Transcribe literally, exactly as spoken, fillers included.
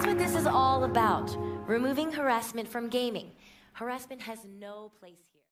that's what this is all about. Removing harassment from gaming. Harassment has no place here.